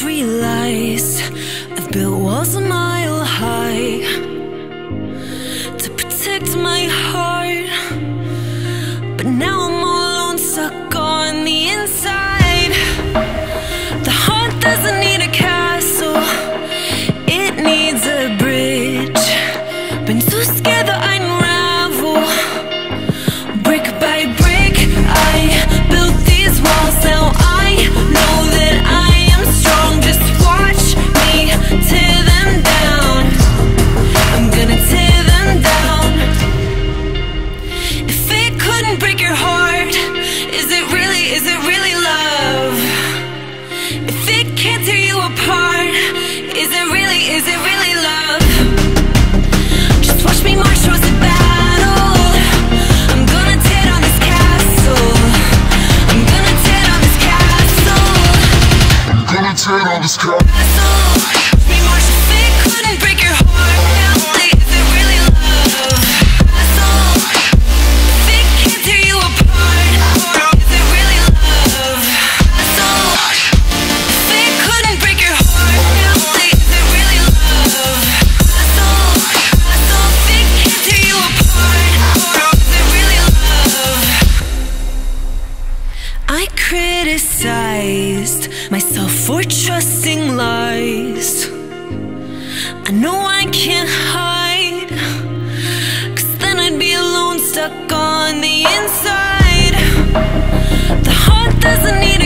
realized I've built walls a mile high to protect my heart, but now I'm all alone, stuck on the inside. The heart doesn't need a castle, it needs a bridge. Been too scared that I unravel. Brick by brick, I built these walls. Now I know that I am strong. Just watch me tear them down. I'm gonna tear them down. If it couldn't break your heart, is it really love? If it can't tear you apart, is it really love? Just watch me march towards the battle. I'm gonna tear down this castle. I'm gonna tear down this castle. I'm gonna tear down this castle. Watch me march. If it couldn't break your heart, is it really love? Castle. If it can't tear you apart, is it really love? Castle. If it couldn't break your heart, is it really love? Castle. If it can't tear you apart, is it really love? I criticized myself for trusting lies. I know I can't hide, 'cause then I'd be alone, stuck on the inside. The heart doesn't need